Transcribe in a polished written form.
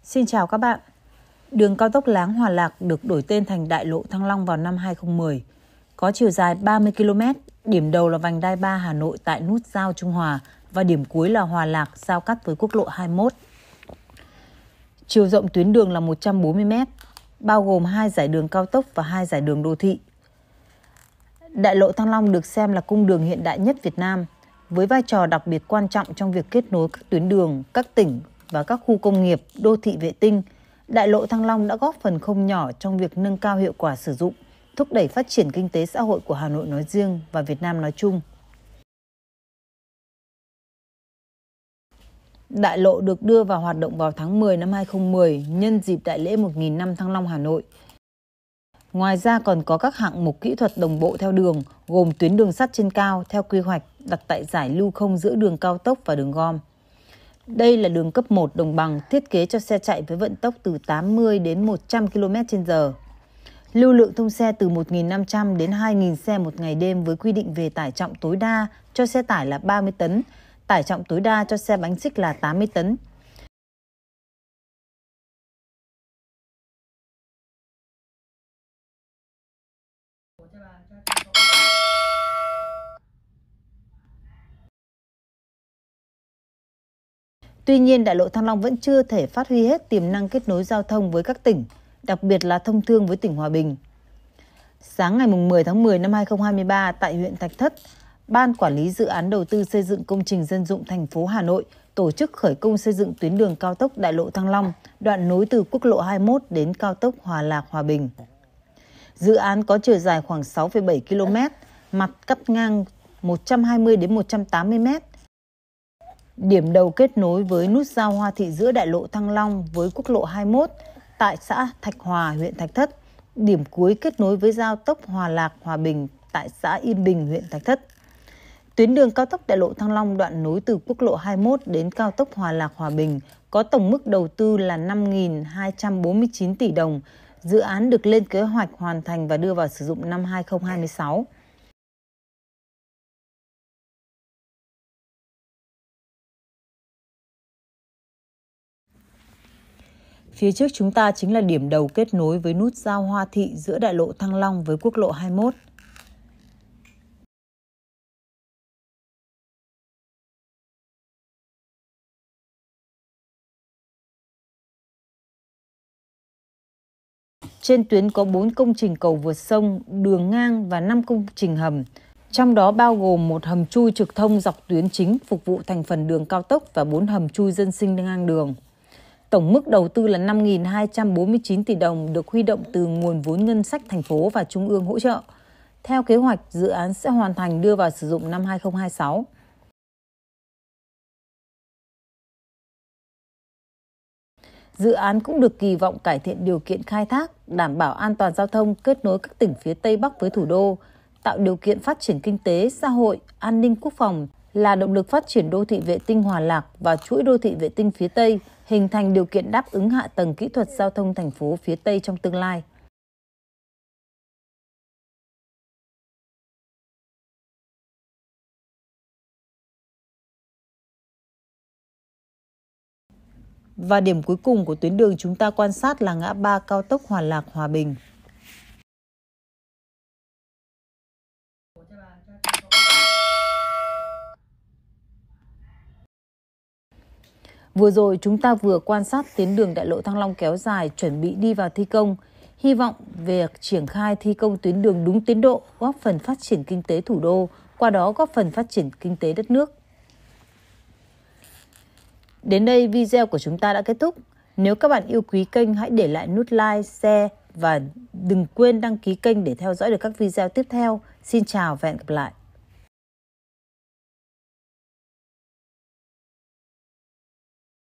Xin chào các bạn. Đường cao tốc Láng - Hòa Lạc được đổi tên thành Đại lộ Thăng Long vào năm 2010. Có chiều dài 30 km, điểm đầu là vành đai 3 Hà Nội tại nút giao Trung Hòa và điểm cuối là Hòa Lạc giao cắt với quốc lộ 21. Chiều rộng tuyến đường là 140 m, bao gồm 2 dải đường cao tốc và 2 dải đường đô thị. Đại lộ Thăng Long được xem là cung đường hiện đại nhất Việt Nam, với vai trò đặc biệt quan trọng trong việc kết nối các tuyến đường, các tỉnh và các khu công nghiệp, đô thị vệ tinh. Đại lộ Thăng Long đã góp phần không nhỏ trong việc nâng cao hiệu quả sử dụng, thúc đẩy phát triển kinh tế xã hội của Hà Nội nói riêng và Việt Nam nói chung. Đại lộ được đưa vào hoạt động vào tháng 10 năm 2010 nhân dịp Đại lễ 1000 năm Thăng Long Hà Nội. Ngoài ra còn có các hạng mục kỹ thuật đồng bộ theo đường, gồm tuyến đường sắt trên cao theo quy hoạch đặt tại giải lưu không giữa đường cao tốc và đường gom. Đây là đường cấp 1 đồng bằng thiết kế cho xe chạy với vận tốc từ 80 đến 100 km/h. Lưu lượng thông xe từ 1.500 đến 2.000 xe một ngày đêm với quy định về tải trọng tối đa cho xe tải là 30 tấn, tải trọng tối đa cho xe bánh xích là 80 tấn. Tuy nhiên, Đại lộ Thăng Long vẫn chưa thể phát huy hết tiềm năng kết nối giao thông với các tỉnh, đặc biệt là thông thương với tỉnh Hòa Bình. Sáng ngày 10 tháng 10 năm 2023 tại huyện Thạch Thất, Ban Quản lý Dự án Đầu tư xây dựng công trình dân dụng thành phố Hà Nội tổ chức khởi công xây dựng tuyến đường cao tốc Đại lộ Thăng Long, đoạn nối từ quốc lộ 21 đến cao tốc Hòa Lạc - Hòa Bình. Dự án có chiều dài khoảng 6,7 km, mặt cắt ngang 120 đến 180 m. Điểm đầu kết nối với nút giao Hoa Thị giữa Đại lộ Thăng Long với quốc lộ 21 tại xã Thạch Hòa, huyện Thạch Thất. Điểm cuối kết nối với giao tốc Hòa Lạc - Hòa Bình tại xã Yên Bình, huyện Thạch Thất. Tuyến đường cao tốc Đại lộ Thăng Long đoạn nối từ quốc lộ 21 đến cao tốc Hòa Lạc - Hòa Bình có tổng mức đầu tư là 5.249 tỷ đồng. Dự án được lên kế hoạch hoàn thành và đưa vào sử dụng năm 2026. Phía trước chúng ta chính là điểm đầu kết nối với nút giao Hoa Thị giữa Đại lộ Thăng Long với quốc lộ 21. Trên tuyến có 4 công trình cầu vượt sông, đường ngang và 5 công trình hầm, trong đó bao gồm một hầm chui trực thông dọc tuyến chính phục vụ thành phần đường cao tốc và 4 hầm chui dân sinh ngang đường. Tổng mức đầu tư là 5.249 tỷ đồng được huy động từ nguồn vốn ngân sách thành phố và trung ương hỗ trợ. Theo kế hoạch, dự án sẽ hoàn thành đưa vào sử dụng năm 2026. Dự án cũng được kỳ vọng cải thiện điều kiện khai thác, đảm bảo an toàn giao thông, kết nối các tỉnh phía Tây Bắc với thủ đô, tạo điều kiện phát triển kinh tế, xã hội, an ninh quốc phòng, là động lực phát triển đô thị vệ tinh Hòa Lạc và chuỗi đô thị vệ tinh phía Tây, hình thành điều kiện đáp ứng hạ tầng kỹ thuật giao thông thành phố phía Tây trong tương lai. Và điểm cuối cùng của tuyến đường chúng ta quan sát là ngã ba cao tốc Hòa Lạc - Hòa Bình. Vừa rồi chúng ta vừa quan sát tuyến đường Đại lộ Thăng Long kéo dài chuẩn bị đi vào thi công. Hy vọng việc triển khai thi công tuyến đường đúng tiến độ góp phần phát triển kinh tế thủ đô, qua đó góp phần phát triển kinh tế đất nước. Đến đây video của chúng ta đã kết thúc. Nếu các bạn yêu quý kênh hãy để lại nút like, share và đừng quên đăng ký kênh để theo dõi được các video tiếp theo. Xin chào và hẹn gặp lại.